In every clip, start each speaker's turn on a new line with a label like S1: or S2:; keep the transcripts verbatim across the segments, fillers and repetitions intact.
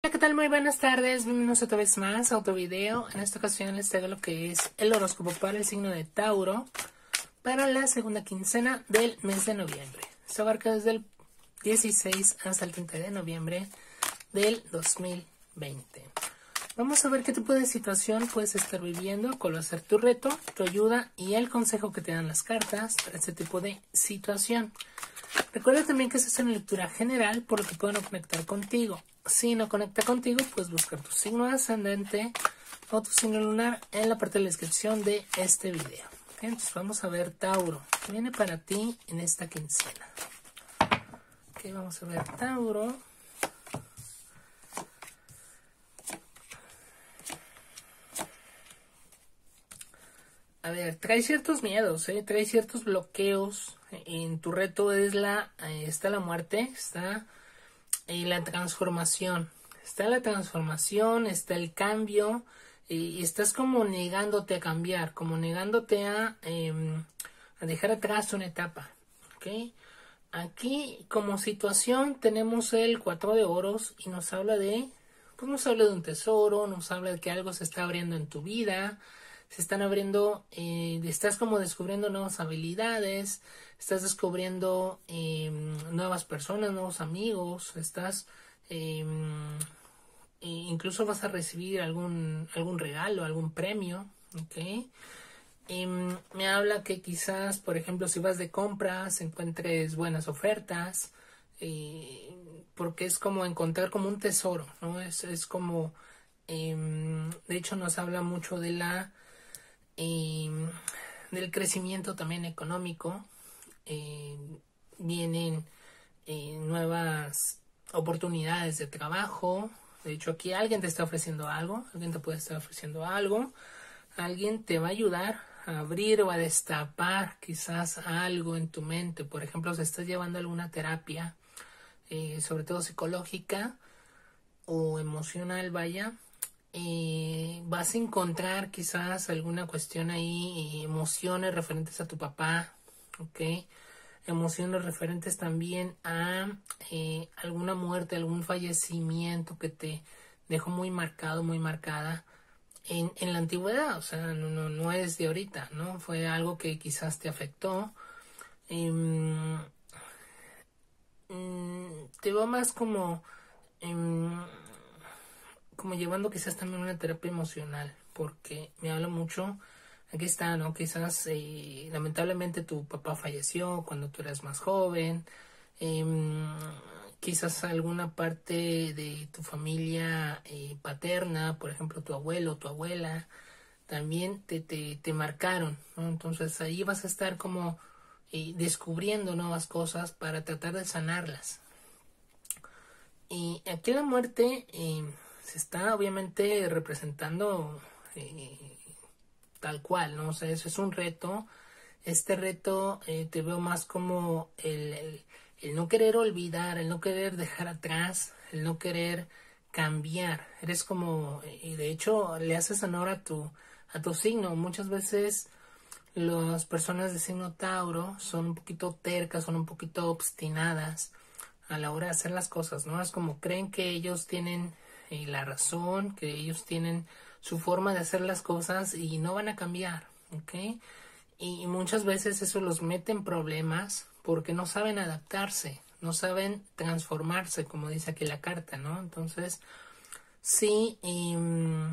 S1: Hola, ¿qué tal? Muy buenas tardes, bienvenidos otra vez más a otro video. En esta ocasión les traigo lo que es el horóscopo para el signo de Tauro para la segunda quincena del mes de noviembre. Se abarca desde el dieciséis hasta el treinta de noviembre del dos mil veinte. Vamos a ver qué tipo de situación puedes estar viviendo, cuál va a ser tu reto, tu ayuda y el consejo que te dan las cartas para este tipo de situación. Recuerda también que esta es una lectura general, por lo que puedo no conectar contigo. Si no conecta contigo, puedes buscar tu signo ascendente o tu signo lunar en la parte de la descripción de este video. ¿Okay? Entonces vamos a ver Tauro, ¿qué viene para ti en esta quincena? Okay, vamos a ver Tauro. A ver, trae ciertos miedos, ¿eh? Trae ciertos bloqueos. En tu reto es la, eh, está la muerte, está eh, la transformación. Está la transformación, está el cambio, eh, y estás como negándote a cambiar, como negándote a, eh, a dejar atrás una etapa. ¿Okay? Aquí como situación tenemos el cuatro de oros y nos habla de, pues nos habla de un tesoro, nos habla de que algo se está abriendo en tu vida. Se están abriendo, eh, estás como descubriendo nuevas habilidades, estás descubriendo eh, nuevas personas, nuevos amigos, estás, eh, incluso vas a recibir algún, algún regalo, algún premio, ¿ok? Eh, me habla que quizás, por ejemplo, si vas de compras, encuentres buenas ofertas, eh, porque es como encontrar como un tesoro, ¿no? Es, es como, eh, de hecho nos habla mucho de la Eh, del crecimiento también económico. Eh, vienen eh, nuevas oportunidades de trabajo. De hecho, aquí alguien te está ofreciendo algo, alguien te puede estar ofreciendo algo, alguien te va a ayudar a abrir o a destapar quizás algo en tu mente. Por ejemplo, si estás llevando alguna terapia, eh, sobre todo psicológica o emocional, vaya, Eh, vas a encontrar quizás alguna cuestión ahí, eh, emociones referentes a tu papá, ¿ok? Emociones referentes también a eh, alguna muerte, algún fallecimiento que te dejó muy marcado, muy marcada en, en la antigüedad, o sea, no, no, no es de ahorita, ¿no? Fue algo que quizás te afectó. Eh, mm, te va más como... Eh, como llevando quizás también una terapia emocional, porque me habla mucho, aquí está, ¿no? Quizás eh, lamentablemente tu papá falleció cuando tú eras más joven, eh, quizás alguna parte de tu familia eh, paterna, por ejemplo tu abuelo o tu abuela, también te, te, te marcaron, ¿no? Entonces ahí vas a estar como eh, descubriendo nuevas cosas para tratar de sanarlas. Y aquí la muerte... Eh, se está obviamente representando eh, tal cual, ¿no? O sea, eso es un reto. Este reto eh, te veo más como el, el, el no querer olvidar, el no querer dejar atrás, el no querer cambiar. Eres como, y de hecho le haces honor a tu, a tu signo. Muchas veces las personas de signo Tauro son un poquito tercas, son un poquito obstinadas a la hora de hacer las cosas, ¿no? Es como creen que ellos tienen eh, la razón, que ellos tienen su forma de hacer las cosas y no van a cambiar, ¿ok? Y, y muchas veces eso los mete en problemas porque no saben adaptarse, no saben transformarse, como dice aquí la carta, ¿no? Entonces, sí, eh,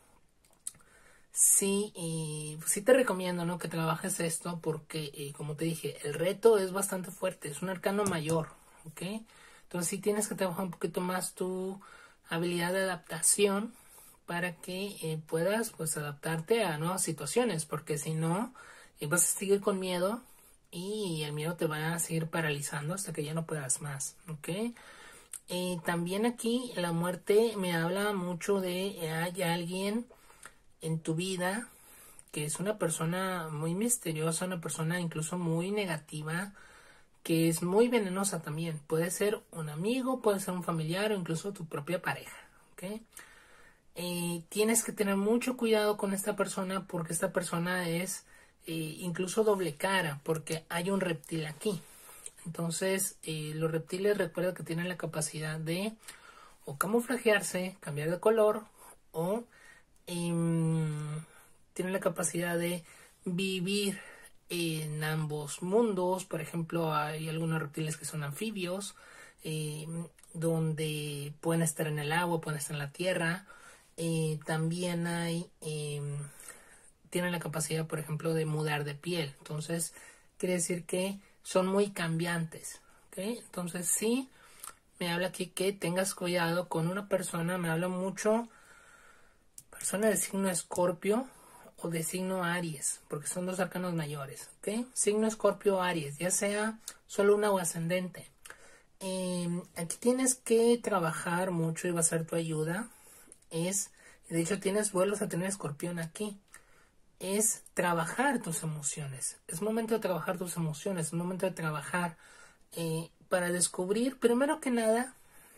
S1: sí, eh, sí te recomiendo, ¿no? Que trabajes esto porque, eh, como te dije, el reto es bastante fuerte, es un arcano mayor, ¿ok? Entonces sí tienes que trabajar un poquito más tu habilidad de adaptación para que eh, puedas pues adaptarte a nuevas situaciones, porque si no eh, vas a seguir con miedo y el miedo te va a seguir paralizando hasta que ya no puedas más, ¿ok? Eh, también aquí la muerte me habla mucho de eh, hay alguien en tu vida que es una persona muy misteriosa, una persona incluso muy negativa, que es muy venenosa también. Puede ser un amigo, puede ser un familiar o incluso tu propia pareja, ¿ok? Eh, tienes que tener mucho cuidado con esta persona porque esta persona es eh, incluso doble cara, porque hay un reptil aquí. Entonces, eh, los reptiles recuerda que tienen la capacidad de o camuflajearse, cambiar de color, o eh, tienen la capacidad de vivir en ambos mundos. Por ejemplo, hay algunos reptiles que son anfibios, eh, donde pueden estar en el agua, pueden estar en la tierra. Eh, también hay, eh, tienen la capacidad, por ejemplo, de mudar de piel. Entonces, quiere decir que son muy cambiantes, ¿okay? Entonces, sí, me habla aquí que tengas cuidado con una persona. Me habla mucho persona de signo Escorpio o de signo Aries, porque son dos arcanos mayores, ¿ok? Signo Escorpio o Aries, ya sea solo una o ascendente. Eh, aquí tienes que trabajar mucho y va a ser tu ayuda. Es, de hecho, tienes vuelos a tener Escorpión aquí. Es trabajar tus emociones. Es momento de trabajar tus emociones. Es momento de trabajar eh, para descubrir, primero que nada,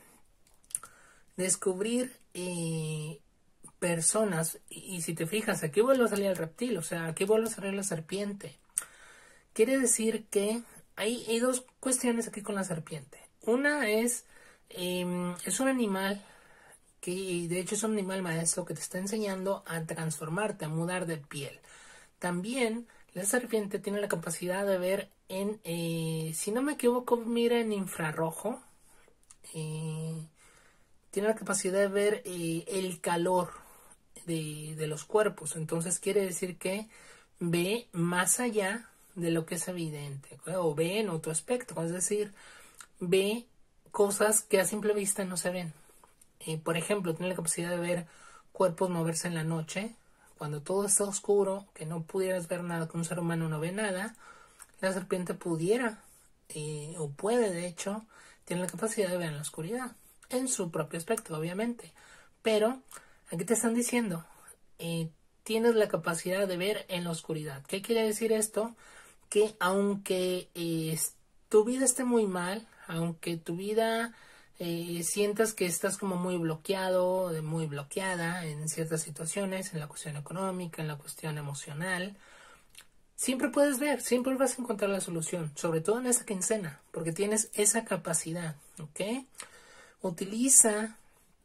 S1: descubrir eh, personas. Y, y si te fijas, aquí vuelve a salir el reptil, o sea, aquí vuelve a salir la serpiente. Quiere decir que hay, hay dos cuestiones aquí con la serpiente. Una es, eh, es un animal que de hecho es un animal maestro que te está enseñando a transformarte, a mudar de piel. También la serpiente tiene la capacidad de ver en, eh, si no me equivoco, mira en infrarrojo. Eh, tiene la capacidad de ver eh, el calor de, de los cuerpos. Entonces quiere decir que ve más allá de lo que es evidente, o ve en otro aspecto, es decir, ve cosas que a simple vista no se ven. Eh, por ejemplo, tiene la capacidad de ver cuerpos moverse en la noche, cuando todo está oscuro, que no pudieras ver nada, que un ser humano no ve nada. La serpiente pudiera, eh, o puede de hecho, tiene la capacidad de ver en la oscuridad, en su propio aspecto, obviamente. Pero aquí te están diciendo, eh, tienes la capacidad de ver en la oscuridad. ¿Qué quiere decir esto? Que aunque eh, tu vida esté muy mal, aunque tu vida eh, sientas que estás como muy bloqueado, muy bloqueada en ciertas situaciones, en la cuestión económica, en la cuestión emocional, siempre puedes ver, siempre vas a encontrar la solución, sobre todo en esta quincena, porque tienes esa capacidad, ¿ok? Utiliza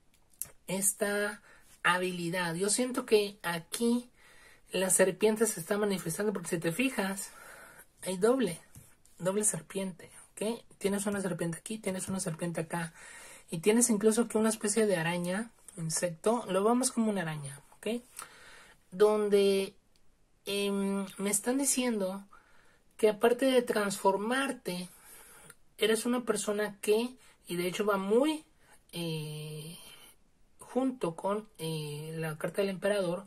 S1: esta habilidad. Yo siento que aquí la serpiente se está manifestando, porque si te fijas, hay doble, doble serpiente, ¿ok? Tienes una serpiente aquí, tienes una serpiente acá, y tienes incluso que una especie de araña, insecto, lo vemos como una araña, ¿ok? Donde eh, me están diciendo que aparte de transformarte, eres una persona que, y de hecho va muy eh, junto con eh, la carta del emperador,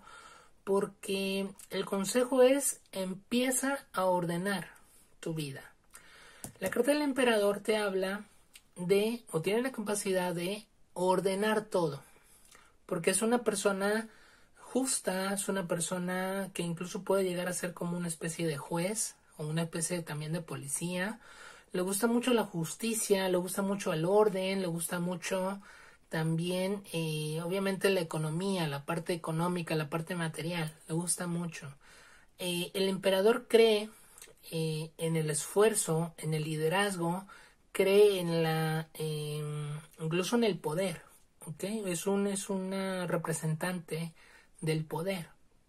S1: porque el consejo es: empieza a ordenar tu vida. La carta del emperador te habla de, o tiene la capacidad de ordenar todo, porque es una persona justa, es una persona que incluso puede llegar a ser como una especie de juez o una especie también de policía. Le gusta mucho la justicia, le gusta mucho el orden, le gusta mucho también, eh, obviamente, la economía, la parte económica, la parte material, le gusta mucho. Eh, el emperador cree eh, en el esfuerzo, en el liderazgo, cree en la, eh, incluso en el poder, ¿ok? Es un, es una representante del poder.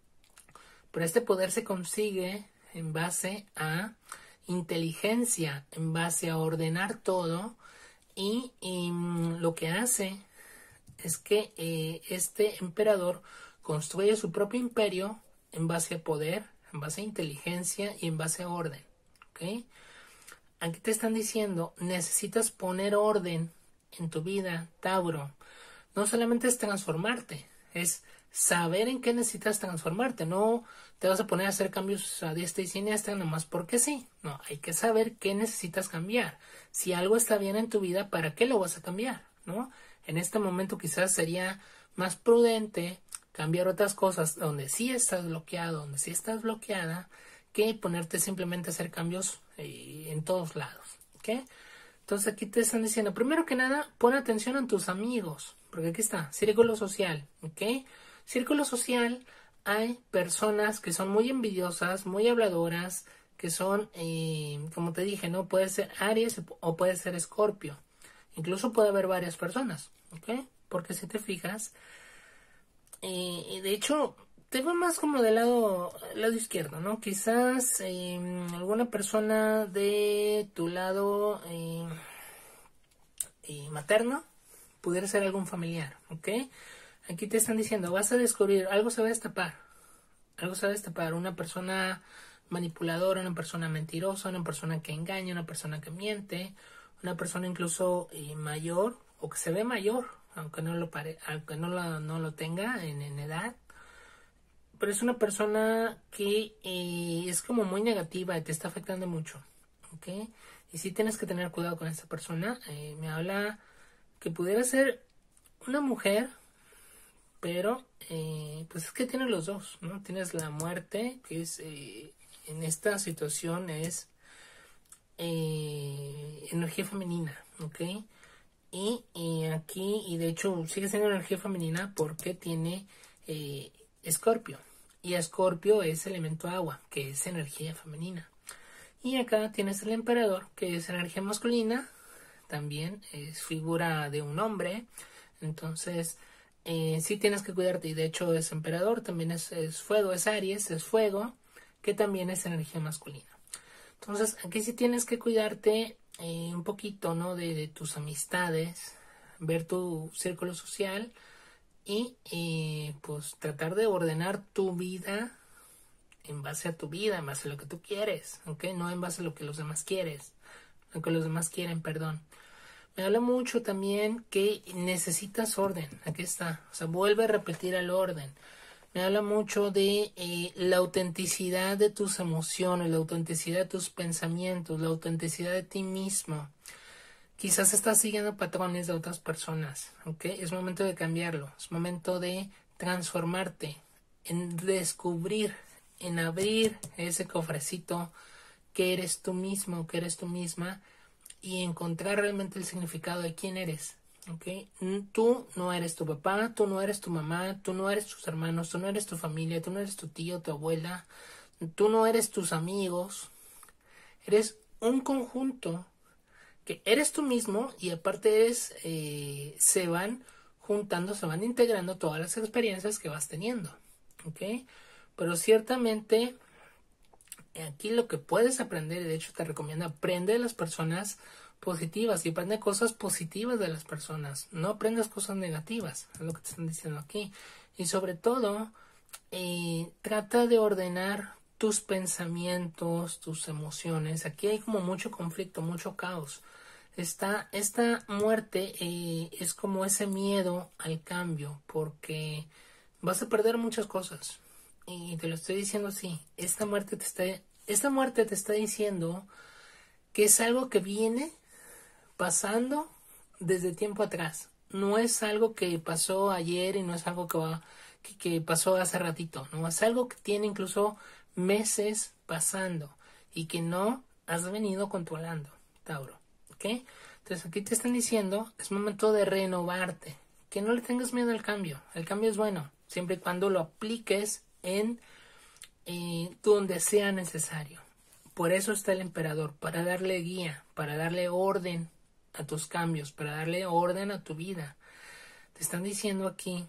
S1: Pero este poder se consigue en base a inteligencia, en base a ordenar todo, y, y lo que hace es que eh, este emperador construye su propio imperio en base a poder, en base a inteligencia y en base a orden, ¿ok? Aquí te están diciendo, necesitas poner orden en tu vida, Tauro. No solamente es transformarte, es saber en qué necesitas transformarte. No te vas a poner a hacer cambios a diestra y siniestra nomás porque sí. No, hay que saber qué necesitas cambiar. Si algo está bien en tu vida, ¿para qué lo vas a cambiar? ¿No? En este momento quizás sería más prudente cambiar otras cosas donde sí estás bloqueado, donde sí estás bloqueada, que ponerte simplemente a hacer cambios eh, en todos lados, ¿ok? Entonces aquí te están diciendo, primero que nada, pon atención a tus amigos, porque aquí está, círculo social, ¿ok? Círculo social, hay personas que son muy envidiosas, muy habladoras, que son, eh, como te dije, ¿no? Puede ser Aries o puede ser Escorpio. Incluso puede haber varias personas, ¿ok? porque si te fijas, eh, de hecho, te va más como del lado, lado izquierdo, ¿no? Quizás eh, alguna persona de tu lado eh, eh, materno pudiera ser algún familiar, ¿ok? Aquí te están diciendo, vas a descubrir, algo se va a destapar, algo se va a destapar, una persona manipuladora, una persona mentirosa, una persona que engaña, una persona que miente, una persona incluso eh, mayor o que se ve mayor, aunque no lo pare, aunque no lo, no lo tenga en, en edad, pero es una persona que eh, es como muy negativa y te está afectando mucho, ¿ok? Y sí tienes que tener cuidado con esta persona. Eh, me habla que pudiera ser una mujer, pero eh, pues es que tiene los dos, ¿no? Tienes la muerte, que es eh, en esta situación es eh, energía femenina, ¿ok? Y, y aquí, y de hecho sigue siendo energía femenina porque tiene eh, Escorpio. Y Escorpio es elemento agua, que es energía femenina. Y acá tienes el emperador, que es energía masculina, también es figura de un hombre. Entonces, eh, sí tienes que cuidarte. Y de hecho es emperador, también es, es fuego, es Aries, es fuego, que también es energía masculina. Entonces, aquí sí tienes que cuidarte eh, un poquito, ¿no? De, de tus amistades, ver tu círculo social y eh, pues tratar de ordenar tu vida en base a tu vida, en base a lo que tú quieres, ¿ok? No en base a lo que los demás quieres, lo que los demás quieren, perdón. Me habla mucho también que necesitas orden, aquí está, o sea, vuelve a repetir el orden. Me habla mucho de eh, la autenticidad de tus emociones, la autenticidad de tus pensamientos, la autenticidad de ti mismo. Quizás estás siguiendo patrones de otras personas, ¿ok? Es momento de cambiarlo, es momento de transformarte, en descubrir, en abrir ese cofrecito que eres tú mismo, que eres tú misma y encontrar realmente el significado de quién eres. Okay. Tú no eres tu papá, tú no eres tu mamá, tú no eres tus hermanos, tú no eres tu familia, tú no eres tu tío, tu abuela, tú no eres tus amigos, eres un conjunto que eres tú mismo y aparte es, eh, se van juntando, se van integrando todas las experiencias que vas teniendo, ¿ok? Pero ciertamente aquí lo que puedes aprender, y de hecho te recomiendo, aprende de las personas positivas y aprende cosas positivas de las personas, no aprendas cosas negativas, es lo que te están diciendo aquí. Y sobre todo, eh, trata de ordenar tus pensamientos, tus emociones. Aquí hay como mucho conflicto, mucho caos. Esta, esta muerte eh, es como ese miedo al cambio, porque vas a perder muchas cosas. Y te lo estoy diciendo así, esta muerte te está, esta muerte te está diciendo que es algo que viene pasando desde tiempo atrás. No es algo que pasó ayer y no es algo que, va, que, que pasó hace ratito, no, es algo que tiene incluso meses pasando y que no has venido controlando, Tauro, ¿ok? Entonces aquí te están diciendo, es momento de renovarte, que no le tengas miedo al cambio, el cambio es bueno, siempre y cuando lo apliques en eh, donde sea necesario. Por eso está el emperador, para darle guía, para darle orden a tus cambios, para darle orden a tu vida. Te están diciendo aquí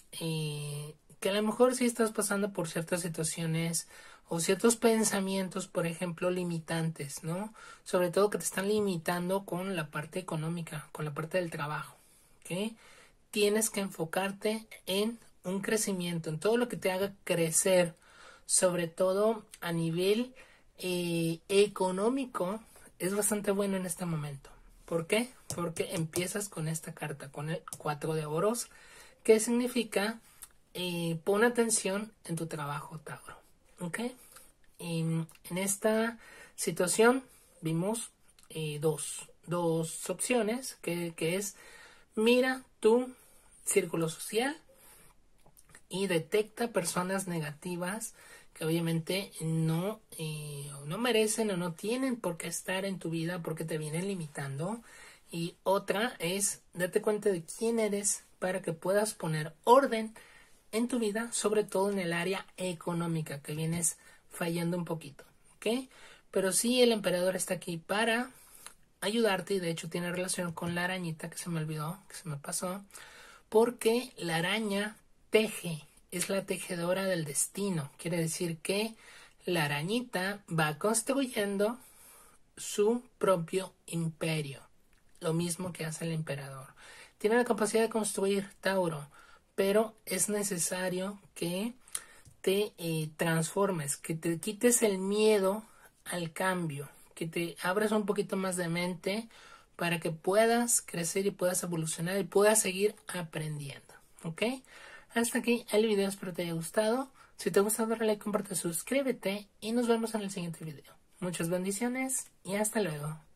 S1: eh, que a lo mejor sí estás pasando por ciertas situaciones o ciertos pensamientos, por ejemplo, limitantes, ¿no? Sobre todo que te están limitando con la parte económica, con la parte del trabajo, ¿ok? Tienes que enfocarte en un crecimiento, en todo lo que te haga crecer, sobre todo a nivel eh, económico, es bastante bueno en este momento. ¿Por qué? Porque empiezas con esta carta, con el cuatro de oros, que significa eh, pon atención en tu trabajo, Tauro. ¿Ok? En, en esta situación vimos eh, dos, dos opciones, que, que es mira tu círculo social y detecta personas negativas que obviamente no, eh, no merecen o no tienen por qué estar en tu vida porque te vienen limitando. Y otra es date cuenta de quién eres para que puedas poner orden en tu vida, sobre todo en el área económica que vienes fallando un poquito, ¿ok? Pero sí, el emperador está aquí para ayudarte y de hecho tiene relación con la arañita que se me olvidó, que se me pasó, porque la araña teje, es la tejedora del destino. Quiere decir que la arañita va construyendo su propio imperio, lo mismo que hace el emperador. Tiene la capacidad de construir, Tauro, pero es necesario que te eh, transformes, que te quites el miedo al cambio, que te abras un poquito más de mente para que puedas crecer y puedas evolucionar y puedas seguir aprendiendo, ¿ok? Hasta aquí el video, espero te haya gustado. Si te ha gustado, dale like, comparte, suscríbete y nos vemos en el siguiente video. Muchas bendiciones y hasta luego.